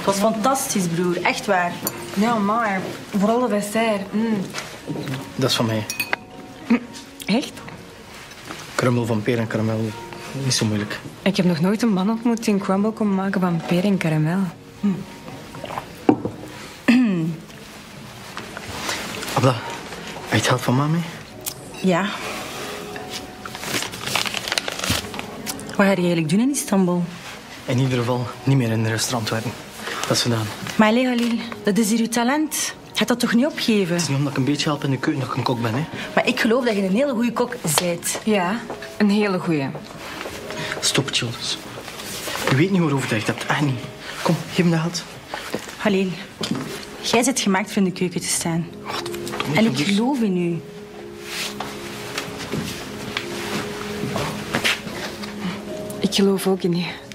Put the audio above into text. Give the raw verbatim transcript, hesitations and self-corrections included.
Het was fantastisch, broer. Echt waar. Ja, maar vooral de dessert. Mm. Dat is van mij. Echt? Krummel van peer en karamel. Niet zo moeilijk. Ik heb nog nooit een man ontmoet die een crumble kon maken van peer en karamel. Hm. Abla, heb je het geld van ma mee? Ja. Wat ga je eigenlijk doen in Istanbul? In ieder geval niet meer in een restaurant werken. Dat is gedaan. Maar allee, Halil, dat is hier uw talent. Je gaat dat toch niet opgeven? Het is niet omdat ik een beetje help in de keuken dat ik een kok ben, hè. Maar ik geloof dat je een hele goede kok bent. Ja, een hele goeie. Stop het, Jules. Je weet niet waarover je het hebt. Echt niet. Kom, geef me dat geld. Halil, jij bent gemaakt voor in de keuken te staan. Wat? En ik geloof in u. Ik geloof ook in je.